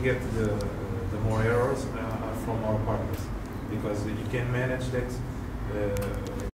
get the more errors are from our partners, because you can manage that